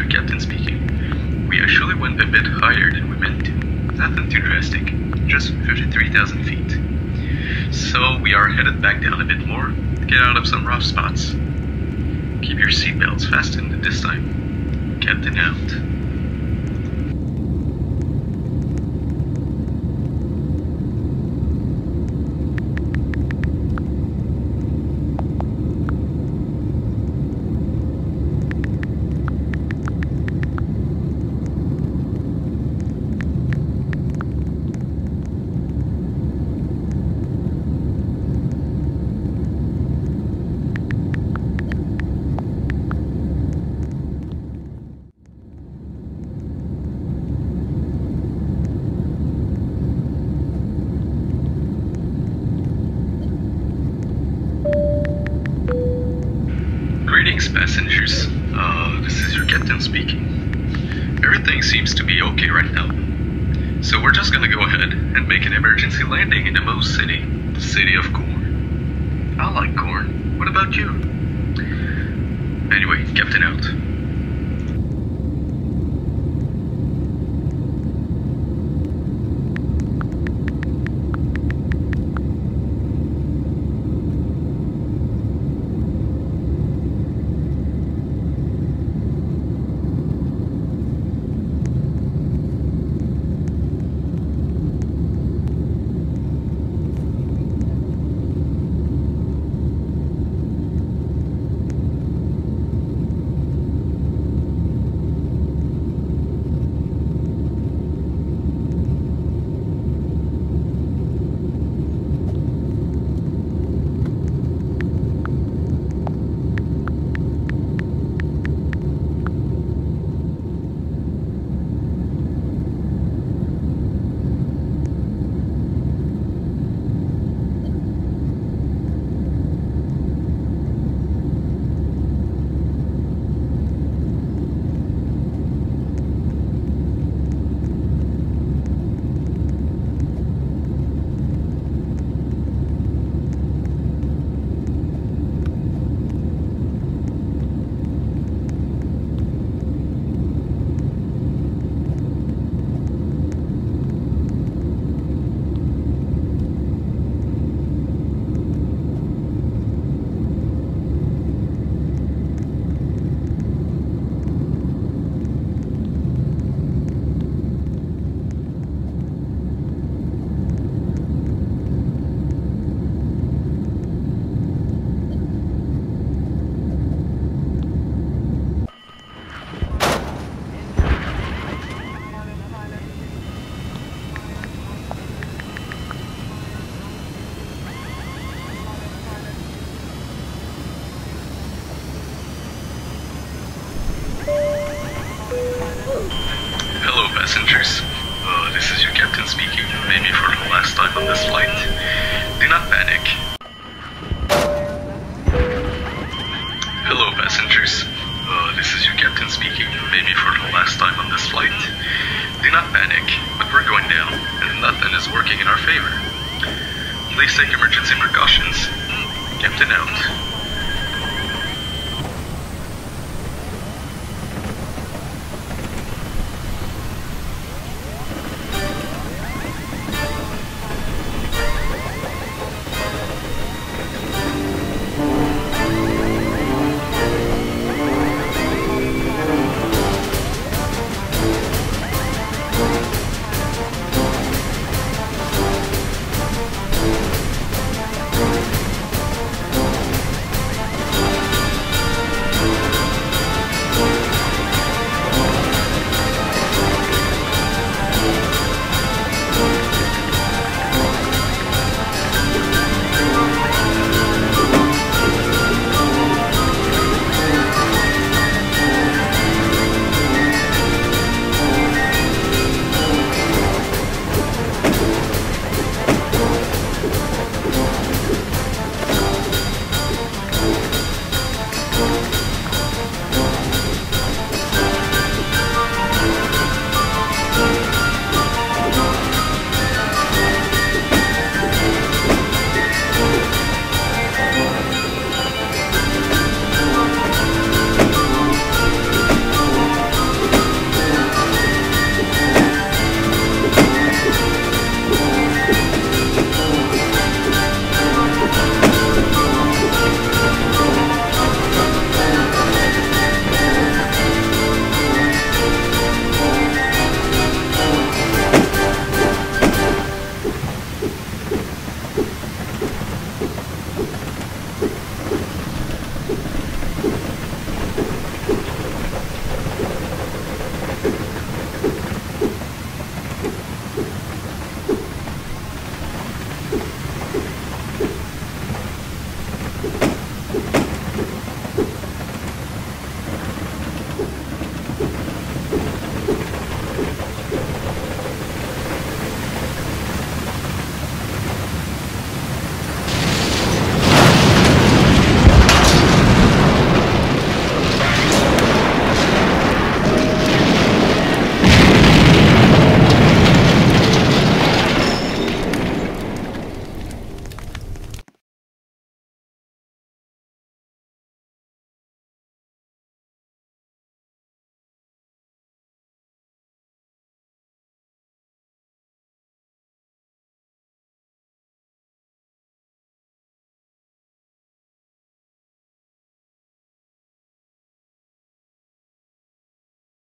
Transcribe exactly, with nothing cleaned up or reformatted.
your captain speaking. We actually went a bit higher than we meant to. Nothing too drastic, just fifty-three thousand feet. So we are headed back down a bit more to get out of some rough spots. Keep your seatbelts fastened this time. Captain out. Greetings, passengers. Uh, this is your captain speaking. Everything seems to be okay right now. So we're just gonna go ahead and make an emergency landing in the Moose City, the city of corn. I like corn. What about you? Anyway, captain out. Hello, passengers. Uh, this is your captain speaking, maybe for the last time on this flight. Do not panic. Hello, passengers. Uh, this is your captain speaking, maybe for the last time on this flight. Do not panic, but we're going down, and nothing is working in our favor. Please take emergency precautions. Captain out.